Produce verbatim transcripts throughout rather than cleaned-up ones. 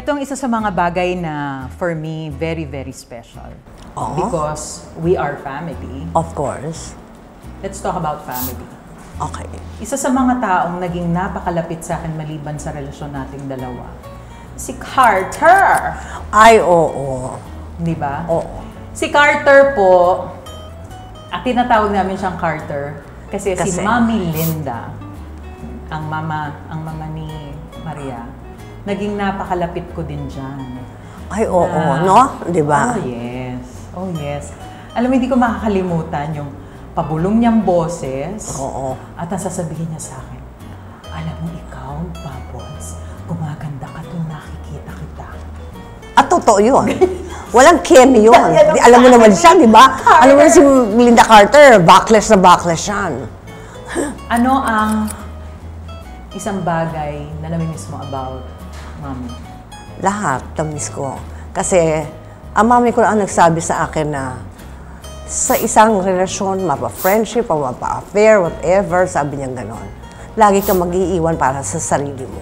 Itong isa sa mga bagay na, for me, very, very special. Oh. Because we are family. Of course. Let's talk about family. Okay. Isa sa mga taong naging napakalapit sa akin maliban sa relasyon nating dalawa, si Carter! Ay, oo. Di ba? Oo. Si Carter po, at tinatawag namin siyang Carter, kasi, kasi si Mami Linda, ang mama, ang mama ni Maria, naging napakalapit ko din dyan. Ay, oo, na, no? Di ba? Oh, yes. Oh, yes. Alam mo, hindi ko makakalimutan yung pabulong niyang boses. Oo. At ang sasabihin niya sa akin, alam mo ikaw, Bubbles, gumaganda ka tuwing nakikita kita. At totoo yun. Walang kemi yun. Di, alam mo naman siya, di ba? Alam mo si Linda Carter, backless na backless yan. Ano ang isang bagay na namimiss mo about Mami? Lahat, namiss ko. Kasi, ang mami ko ang nagsabi sa akin na sa isang relasyon, mapa-friendship o mapa-affair, whatever, sabi niya gano'n, lagi kang mag-iiwan para sa sarili mo.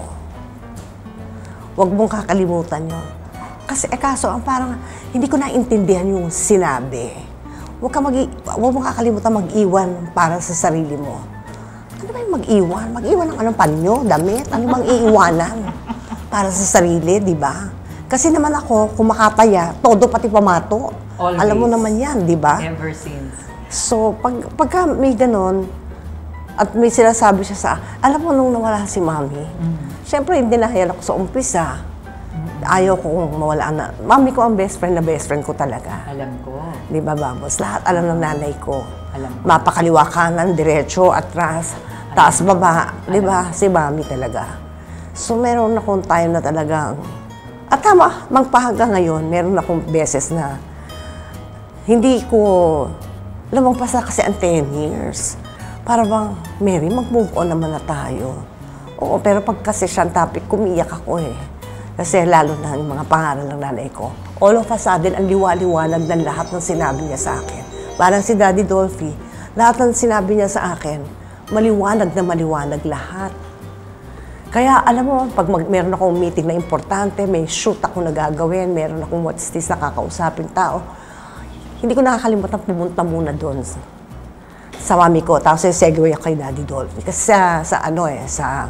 Huwag mong kakalimutan yun. Kasi, eh kaso, ang parang, hindi ko naintindihan yung sinabi. Huwag ka mag huwag mong kakalimutan mag-iwan para sa sarili mo. Ano ba yung mag-iwan? Mag-iwan ng anong panyo, damit? Ano bang iiwanan? Para sa sarili, di ba? Kasi naman ako, kumakataya, todo pati pamato. Always. Alam mo naman yan, di ba? Ever since. So, pag, pagka may ganon, at may sinasabi siya sa, alam mo nung nawala si Mami, mm. Siyempre, hindi nahayal ako sa umpisa. Mm. Ayaw ko kung mawala na. Mami ko ang best friend na best friend ko talaga. Alam ko. Di ba, Babos? Lahat alam ng nanay ko. Alam ko. Mapakaliwa kanan, diretso, atras, taas, baba. Di ba? Si Mami talaga. So, meron akong time na talagang, at tama, magpahaga ngayon, meron akong beses na hindi ko, lumagpas na kasi ang ten years. Para bang, Mary, mag-move on naman na tayo. Oo, pero pag kasi siyang topic, kumiyak ako eh. Kasi lalo na yung mga pangaral ng nanay ko. All of a sudden, ang liwa-liwanag ng lahat ng sinabi niya sa akin. Parang si Daddy Dolphy, lahat ng sinabi niya sa akin, maliwanag na maliwanag lahat. Kaya alam mo, pag mag, meron akong meeting na importante, may shoot ako na gagawin, meron akong what's this na kakausapin tao, hindi ko nakakalimutan pumunta muna doon sa, sa mami ko. Tapos segue ako kay Daddy Dolphy. Kasi sa, sa ano eh, sa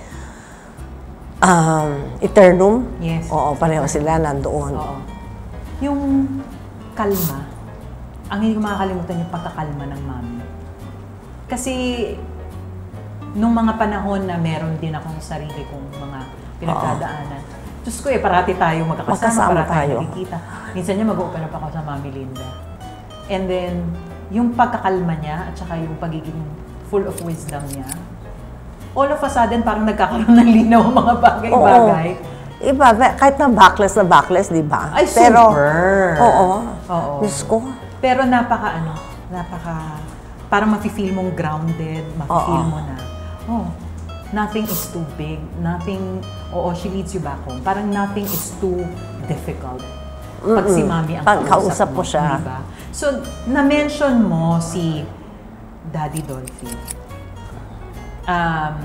um, Eternum. Yes. Oo, pareho sila nandoon. Oo. Yung kalma, ang hindi ko makakalimutan yung pagkakalma ng mami. Kasi nung mga panahon na meron din akong sarili kong mga pinagdadaanan. Diyos ko eh, parati tayo magkakasama, Magkasama parati tayo tayo. nakikita. Minsan niya mag-open up ako sa Mami Linda. And then, yung pagkakalma niya at saka yung pagiging full of wisdom niya, all of a sudden, parang nagkakaroon ng linaw ang mga bagay-bagay. Iba, kahit na backless na backless, di ba? Ay, pero, super! Oo. Oo. Diyos ko. Pero napaka, ano, napaka, parang mafe-feel mong grounded, mafe-feel mo na, oh, nothing is too big, nothing, oo, she leads you back home. Parang nothing is too difficult. Pag Mm-mm. si Mami ang Pag kausap kausap mo, ko siya. diba? So, na-mention mo si Daddy Dolphy. Um,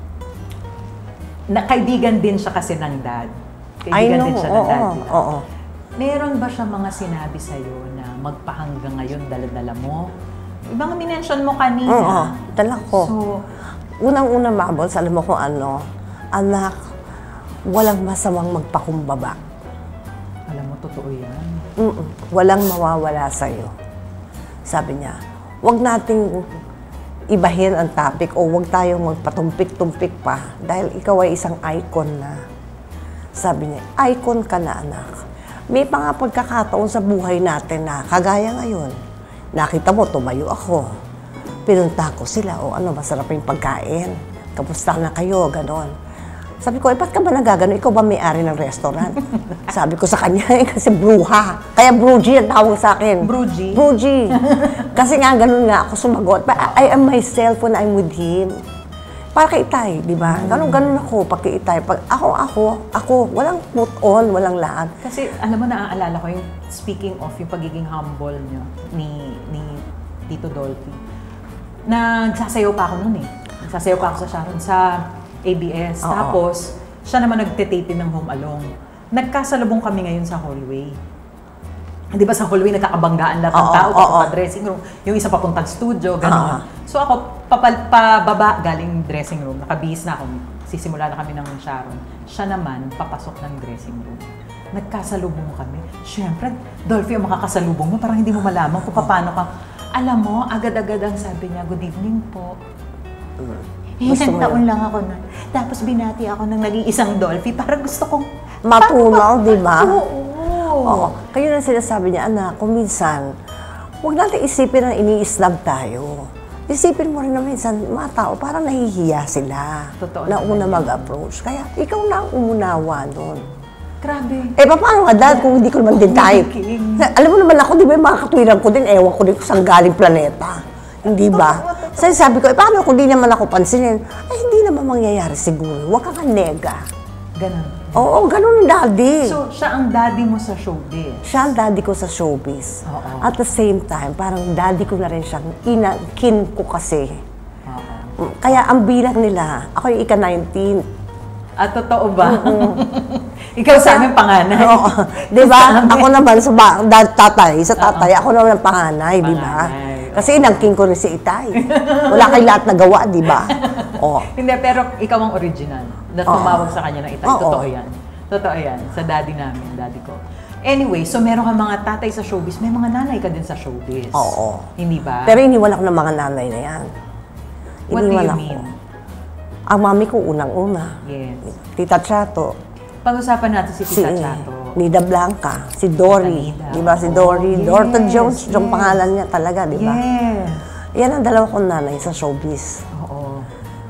na kaibigan din siya kasi ng dad. Kaibigan know, din siya oo, ng dad, diba? Oo. Meron ba siya mga sinabi sa'yo na magpahanggang ngayon, dala-dala mo? Ibang minention mo kanina. Oo, dala ko. So, unang-una, Mabos, alam mo kung ano, anak, walang masamang magpakumbaba. Alam mo, totoo yan. Mm-mm. Walang mawawala sa'yo. Sabi niya, huwag nating ibahin ang topic o huwag tayong magpatumpik-tumpik pa dahil ikaw ay isang icon na. Sabi niya, icon ka na, anak. May mga pagkakataon sa buhay natin na kagaya ngayon. Nakita mo, tumayo ako. Pinunta ko sila, o ano, masarap yung pagkain. Kamusta na kayo, ganon. Sabi ko, eh, ba't ka ba nagagano? Ikaw ba may-ari ng restaurant? Sabi ko sa kanya, eh, kasi bruha. Kaya Bruji ang tawag sa akin. Bruji? Bruji. Kasi nga, ganun nga ako sumagot. But I am myself when I'm with him. Para kay Itay, di ba? Ganun-ganun ako pag kay Itay. Pag ako, ako, ako, walang put on, walang lahat. Kasi, alam mo, naaalala ko yung speaking of yung pagiging humble niyo ni, ni Tito Dolphy. Nagsasayaw pa ako nun eh. Nagsasayaw pa ako sa Sharon sa A B S. Oh, Tapos, siya naman nagtitapin ng Home Alone. nagkasalubong kami ngayon sa hallway. Di ba sa hallway nagkakabanggaan lahat ng Oo, tao, oo, tapos oo. pa dressing room, yung isa papuntang studio, gano'n. Oo. So ako, papal, pababa galing dressing room, nakabihis na ako, sisimula na kami ng Sharon. Siya naman, papasok ng dressing room. Nagkasalubong kami. Siyempre, Dolphy, ang makakasalubong mo, parang hindi mo malaman kung paano ka. Alam mo, agad-agad ang sabi niya, good evening po. Isang taon lang ako nun. Tapos binati ako ng nag-iisang Dolphy, parang gusto kong matunaw, di ba? Oo. Oo. Kaya na sinasabi niya, anak, kung minsan, huwag natin isipin na ini-snub tayo. Isipin mo rin na minsan, mga tao, parang nahihiya sila. Totoo na naman una yun. mag-approach. Kaya ikaw na ang umunawa doon. Grabe. Eh, paano nga dahil kung hindi ko naman din tayo? Alam mo naman ako, di ba yung mga katwiran ko din, ewan ko din kung saan galing planeta. Hindi ba? Sa sabi ko, eh, paano kung di naman ako pansinin? Ay, hindi naman mangyayari siguro. Huwag kang nega. Ganon. Oo, ganun yung daddy. So, siya ang daddy mo sa showbiz. Siya ang daddy ko sa showbiz. Oo. At the same time, parang daddy ko na rin siyang ina, kin ko kasi. Oo. Kaya ang bilang nila, ako yung ika nineteen. At totoo ba? Ikaw sa amin panganay. Oo. Di ba? Ako naman sa ba, da, tatay, sa tatay, ako naman ang panganay, di ba? Panganay, Kasi inangkin ko rin si Itay. Wala kay lahat nagawa, di ba? Oo. Hindi, pero ikaw ang original na tumawag sa kanya ng Itay. Oo. Totoo yan. Totoo yan. Sa daddy namin, daddy ko. Anyway, so meron ka mga tatay sa showbiz, may mga nanay ka din sa showbiz. Oo. Hindi ba? Pero iniwan ako ng mga nanay na yan. What do you Iniwan ako. mean? Ang mami ko unang-una. Yes. Tita Chato. Pag-usapan natin si Si Tita Chato. Nida Blanca, si Dory, Nida. di ba si Dory, Oh, Dorton yes, Jones, yung yes. pangalan niya talaga, di ba? Yes. Yan ang dalawa kong nanay sa showbiz. Oo.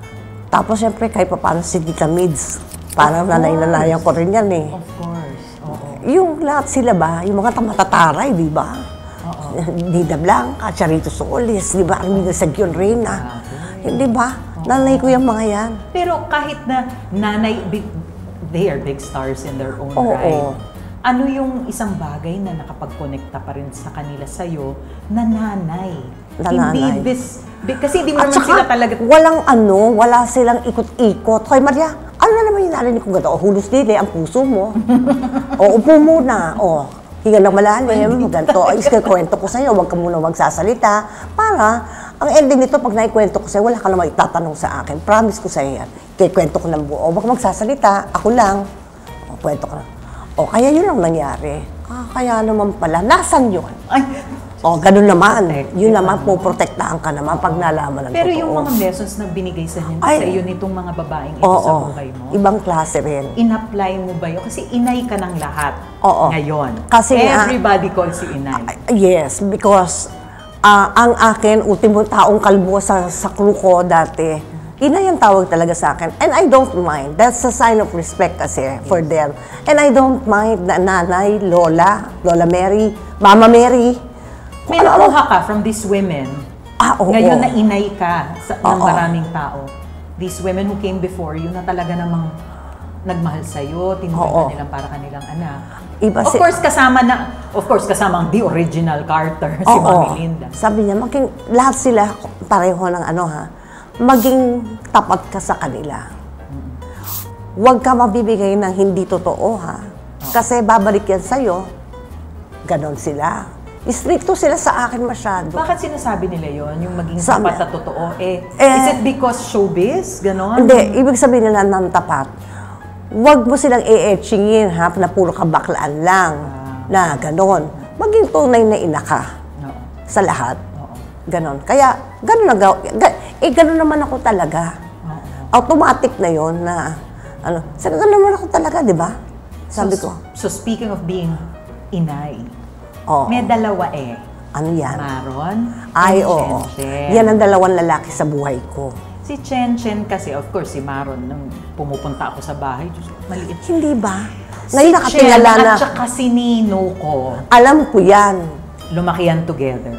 Tapos siyempre kahit pa paano si Tita Mids, parang nanay-nanayan ko rin yan eh. Of course. Oo. Yung lahat sila ba, yung mga tamatataray, di ba? Oo. Nida Blanca, Charito Solis, di ba? Armida Sagyon Reyna, Grabe. di ba? Nanay ko yung mga yan. Pero kahit na nanay, big, they are big stars in their own Oo. right. Ano yung isang bagay na nakapag-connecta pa rin sa kanila sa'yo na nanay? Na Hindi nanay. bis, bi- kasi hindi mo At naman saka, sila talaga... walang ano, wala silang ikot-ikot. Hoy Maria, ano na naman yung narinig kong gano'n? O, hulos din eh, ang puso mo. O, upo muna. O, hinga ng malalim, ganito. Ay, kwento ko sa'yo, huwag ka muna magsasalita. Para, ang ending nito, pag naikwento ko sa'yo, wala ka naman itatanong sa akin. Promise ko sa'yo yan. Kikwento ko ng buo. Huwag ka magsasalita, ako lang. O, kwento ko lang. O, kaya yun ang nangyari. Ah, kaya naman pala. Nasaan yun? Ay, O, ganun naman. Protect, Yun diba? naman, puprotektahan ka naman pag nalaman ng pero totoo. yung mga lessons na binigay sa inyo, Ay. sa iyo nitong mga babaeng ito Oo, sa buhay mo, ibang klase rin. in-apply mo ba yun? Kasi inay ka ng lahat Oo. ngayon. Kasi nga- everybody calls you inay. Yes, because ah, ang akin, ultimo taong kalbo sa, sa crew ko dati, ina yung tawag talaga sa akin. And I don't mind. That's a sign of respect kasi for them. And I don't mind na nanay, lola, lola Mary, mama Mary. May nakuha ka from these women. Ah, oo. Ngayon na inay ka sa, ng Oo. maraming tao. These women who came before you na talaga namang nagmahal sa'yo, tinutulungan Oo. nilang para kanilang anak. Iba Of si- course, kasama na, of course, kasama ang the original Carter, si Oo. Mami Linda. Sabi niya, maging, lahat sila pareho ng ano ha, maging tapat ka sa kanila. Huwag ka mabibigay ng hindi totoo ha. Kasi babalik yan sa'yo. Ganon sila. Stricto sila sa akin masyado. Bakit sinasabi nila yon yung maging Sabi- tapat at totoo? Eh, Eh, is it because showbiz? Ganon? Hindi, ibig sabihin nila ng tapat. Huwag mo silang i-etchingin ha, na puro kabaklaan lang. Na ganon. Maging tunay na ina ka No. sa lahat. Oo. Ganon. Kaya, ganon na gaw- ga- eh, ganon naman ako talaga. Oo. Automatic na yon na, ano, sabi ganon naman ako talaga, di ba? Sabi so, ko, So, speaking of being inay, oh, may dalawa eh. ano yan? Marron Ay, and oo. Chen-Chen. Yan ang dalawang lalaki sa buhay ko. Si Chen-Chen kasi, of course, si Marron, nung pumupunta ako sa bahay, Diyos ko, maliit. Hindi ba? Si Ngayon Chen nakatingala na, at saka si Nino ko, alam ko yan. lumaki yan together.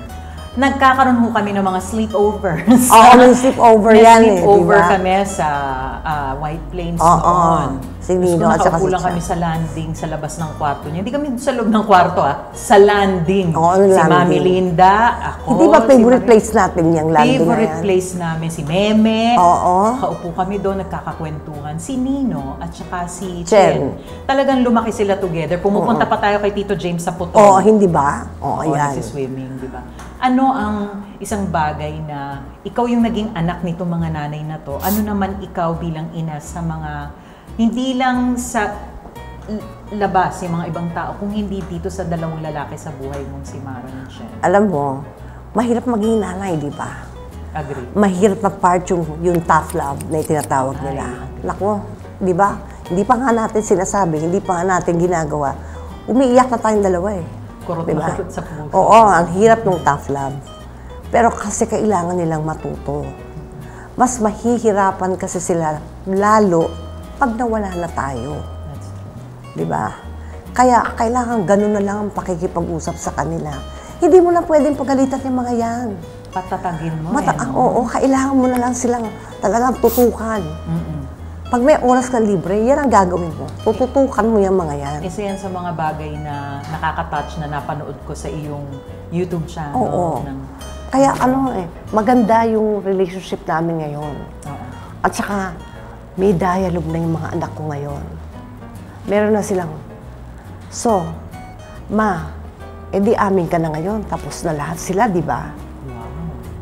nagkakaroon ho kami ng mga sleepovers. Oo, may sleepover May yan eh, sleepover diba? kami sa ah, White Plains Oo, noon. si Nino at saka Nakaupo si lang Cha. kami sa landing sa labas ng kwarto niya. Hindi kami sa loob ng kwarto ah, sa landing. Oo, si landing. Mami Linda, ako, Hindi ba si favorite Mari- place natin yung landing na Favorite yan? place namin, si Meme. Oo. Nakaupo kami doon, nagkakakwentuhan. Si Nino at saka si Chen. Chen. Talagang lumaki sila together. Pumupunta pa tayo kay Tito James sa Puto. Oo, hindi ba? Oo, Oo, yan. swimming, di ba? Ano ang isang bagay na ikaw yung naging anak nito mga nanay na to? Ano naman ikaw bilang ina sa mga, hindi lang sa l- labas, yung mga ibang tao, kung hindi dito sa dalawang lalaki sa buhay mong si Marron at Chen? Alam mo, mahirap maging nanay, di ba? Agree. Mahirap na part yung, yung tough love na tinatawag Ay, nila. agree. Nako, di ba? Hindi pa nga natin sinasabi, hindi pa nga natin ginagawa. Umiiyak na tayong dalawa eh. Kurot Diba? na kurot sa puso. Oo, ang hirap ng tough love. Pero kasi kailangan nilang matuto. Mas mahihirapan kasi sila lalo pag nawala na tayo. That's true. Di ba? Kaya kailangan ganun na lang ang pakikipag-usap sa kanila. Hindi mo na pwedeng pagalitan yung mga yan. Patatagin mo Mata- eh. no? Oo, kailangan mo na lang silang talagang tutukan. Mm-mm. Pag may oras ka libre, yan ang gagawin mo. Tututukan mo yung mga yan. Isa yan sa mga bagay na nakaka-touch na napanood ko sa iyong YouTube channel. Oo. Ng, Kaya ano eh, maganda yung relationship namin ngayon. Oo. At saka, may dialogue na yung mga anak ko ngayon. Meron na silang, so, ma, edi amin ka na ngayon, tapos na lahat sila, di ba? Wow.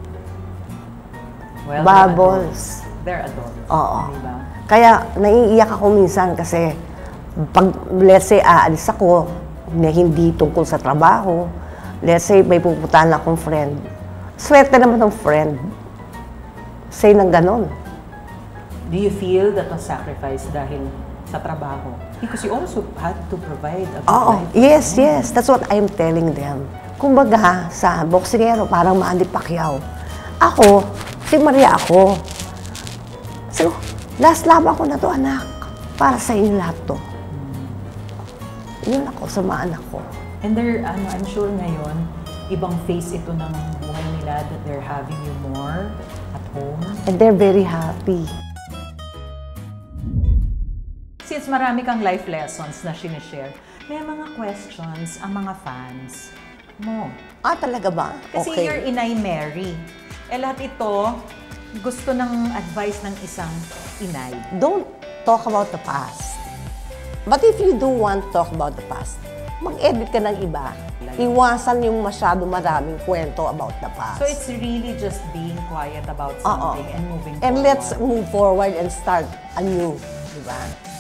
Well, Bubbles. they're adults. Oo. Diba? Kaya naiiyak ako minsan kasi pag, let's say, aalis ako na hindi tungkol sa trabaho, let's say, may pupuntahan akong friend. Swerte naman ng friend. Say nang ganon. Do you feel that was sacrifice dahil sa trabaho? Because you also had to provide a good Oo, life. yes, yes. That's what I'm telling them. Kumbaga, sa boksingero, parang Manny Pacquiao. Ako, si Maria ako. So, last laban ko na to, anak. Para sa inyo lahat to. Yun ako sa mga anak ko. And they're, ano, I'm sure ngayon, ibang face ito ng buhay nila that they're having you more at home. And they're very happy. Since marami kang life lessons na sinishare, may mga questions ang mga fans mo. Ah, talaga ba? Kasi Okay. you're Inay Mary. Eh lahat ito, gusto ng advice ng isang inay. Don't talk about the past. But if you do want to talk about the past, mag-edit ka ng iba. Iwasan yung masyado maraming kwento about the past. So it's really just being quiet about Oo. something and moving And forward. let's move forward and start anew. Diba?